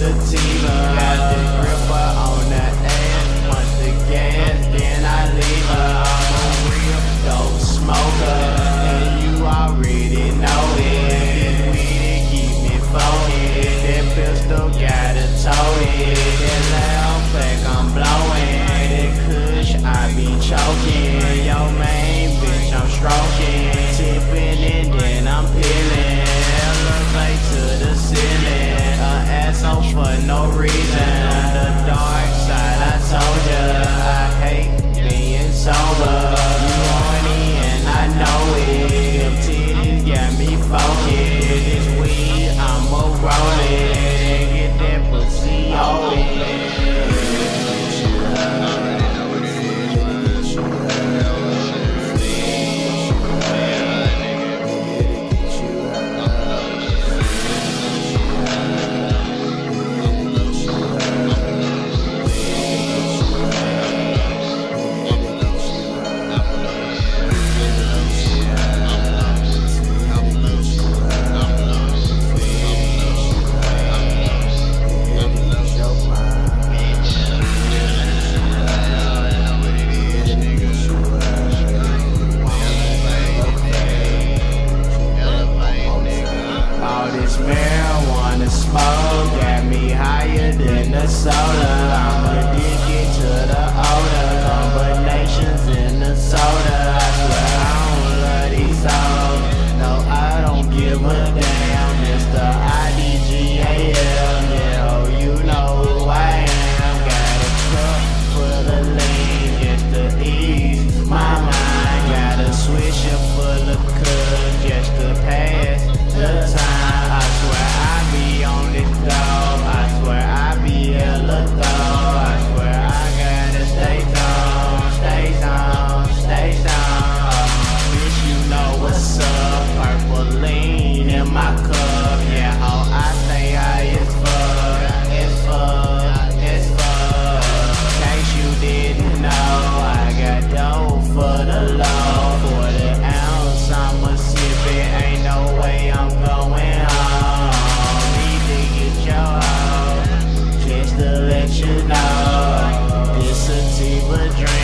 sativa. Got the gripper on the ass, punch the gas, then I leave her. I'm a real dope smoker, and you already know it. This weed keep me focused. That pistol got a toted. That loud pack I'm blowing. That kush I be choking. Yo main bitch I'm stroking, tipping and then I'm peeling. Elevate to the ceiling, asshole for no reason. The dark side, I told ya, I hate being sober. You horny and I know it. Them titties got me focused. This weed I'ma roll it and get that pussy open. Marijuana smoke got me higher than the soda. I'm addicted to the odor, combinations in the soda. I swear I don't love these hoes, no I don't give a damn. Mr. IDGAL, yeah, oh you know who I am. Got a truck full of lean, just to ease my mind. Got a swisher full of cuds just to pass the time. I swear I be on this dog, I swear I be hella thug. I swear I gotta stay strong, stay strong, stay strong. Bitch you know what's up, purple lean in my cup. Yeah ho, I stay high as fuck, as fuck, as fuck. In case you didn't know, I got dope for the low. For the ounce I'ma sip it, ain't no way I'm going home. Just to let you know, this sativa drink